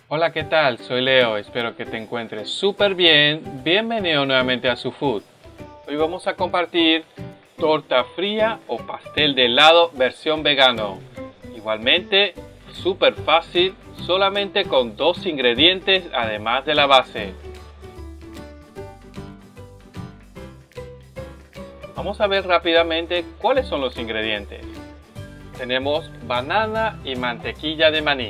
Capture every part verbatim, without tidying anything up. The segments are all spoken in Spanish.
Hola, ¿qué tal? Soy Leo, espero que te encuentres súper bien. Bienvenido nuevamente a SuFood. Hoy vamos a compartir torta fría o pastel de helado versión vegano. Igualmente, súper fácil, solamente con dos ingredientes además de la base. Vamos a ver rápidamente cuáles son los ingredientes. Tenemos banana y mantequilla de maní.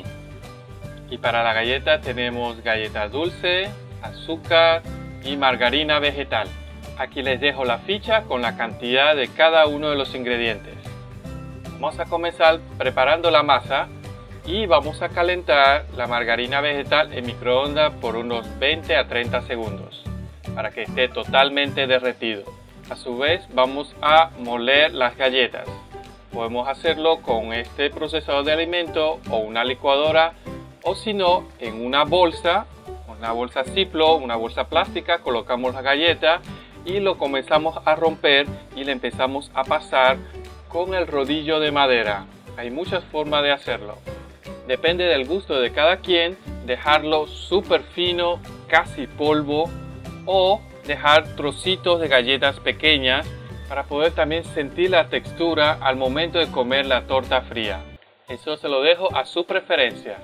Y para la galleta tenemos galleta dulce, azúcar y margarina vegetal. Aquí les dejo la ficha con la cantidad de cada uno de los ingredientes. Vamos a comenzar preparando la masa y vamos a calentar la margarina vegetal en microondas por unos veinte a treinta segundos para que esté totalmente derretido. A su vez vamos a moler las galletas. Podemos hacerlo con este procesador de alimento o una licuadora, o si no, en una bolsa, una bolsa Ziploc, una bolsa plástica, colocamos la galleta y lo comenzamos a romper y le empezamos a pasar con el rodillo de madera. Hay muchas formas de hacerlo. Depende del gusto de cada quien, dejarlo súper fino, casi polvo, o dejar trocitos de galletas pequeñas para poder también sentir la textura al momento de comer la torta fría. Eso se lo dejo a su preferencia.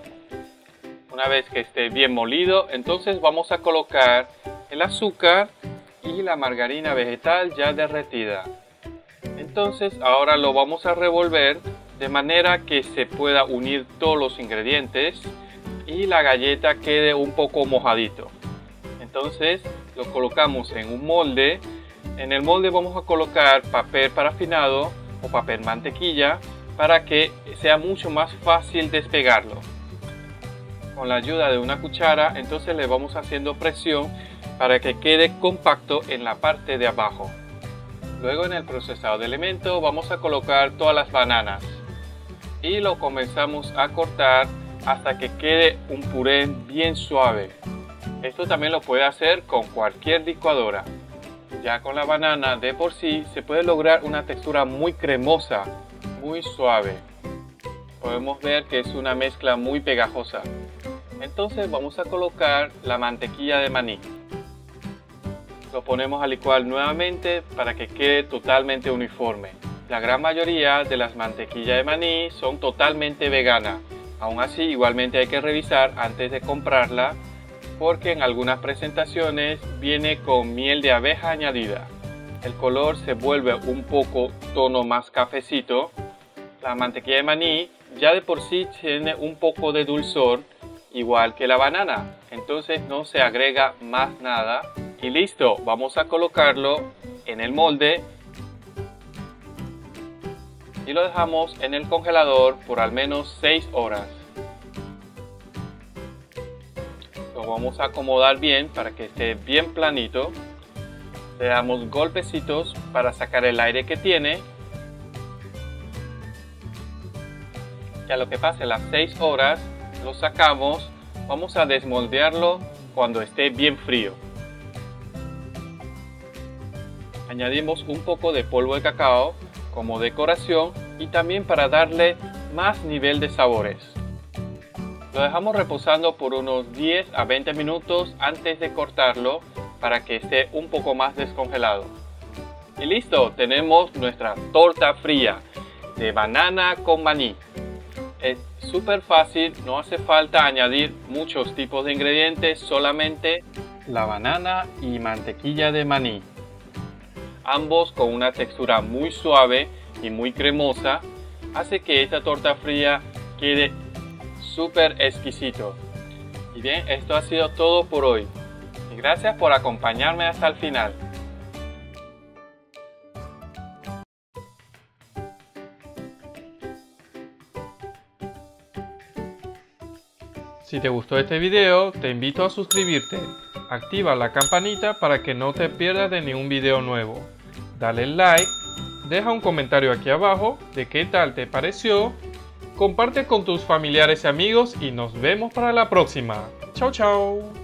Una vez que esté bien molido, entonces vamos a colocar el azúcar y la margarina vegetal ya derretida. Entonces ahora lo vamos a revolver de manera que se pueda unir todos los ingredientes y la galleta quede un poco mojadito. Entonces lo colocamos en un molde. En el molde vamos a colocar papel parafinado o papel mantequilla para que sea mucho más fácil despegarlo. Con la ayuda de una cuchara, entonces le vamos haciendo presión para que quede compacto en la parte de abajo. Luego en el procesador de elementos vamos a colocar todas las bananas y lo comenzamos a cortar hasta que quede un puré bien suave. Esto también lo puede hacer con cualquier licuadora. Ya con la banana de por sí se puede lograr una textura muy cremosa, muy suave. Podemos ver que es una mezcla muy pegajosa. Entonces vamos a colocar la mantequilla de maní. Lo ponemos a licuar nuevamente para que quede totalmente uniforme. La gran mayoría de las mantequillas de maní son totalmente veganas. Aún así, igualmente hay que revisar antes de comprarla, porque en algunas presentaciones viene con miel de abeja añadida. El color se vuelve un poco tono más cafecito. La mantequilla de maní ya de por sí tiene un poco de dulzor, igual que la banana. Entonces no se agrega más nada. Y listo, vamos a colocarlo en el molde y lo dejamos en el congelador por al menos seis horas. Lo vamos a acomodar bien para que esté bien planito. Le damos golpecitos para sacar el aire que tiene. Y a lo que pase las seis horas lo sacamos. Vamos a desmoldearlo cuando esté bien frío. Añadimos un poco de polvo de cacao como decoración y también para darle más nivel de sabores. Lo dejamos reposando por unos diez a veinte minutos antes de cortarlo para que esté un poco más descongelado. Y listo, tenemos nuestra torta fría de banana con maní. Es súper fácil, no hace falta añadir muchos tipos de ingredientes, solamente la banana y mantequilla de maní. Ambos con una textura muy suave y muy cremosa, hace que esta torta fría quede súper exquisito. Y bien, esto ha sido todo por hoy. Y gracias por acompañarme hasta el final. Si te gustó este video, te invito a suscribirte. Activa la campanita para que no te pierdas de ningún video nuevo. Dale like, deja un comentario aquí abajo de qué tal te pareció. Comparte con tus familiares y amigos y nos vemos para la próxima. Chao, chao.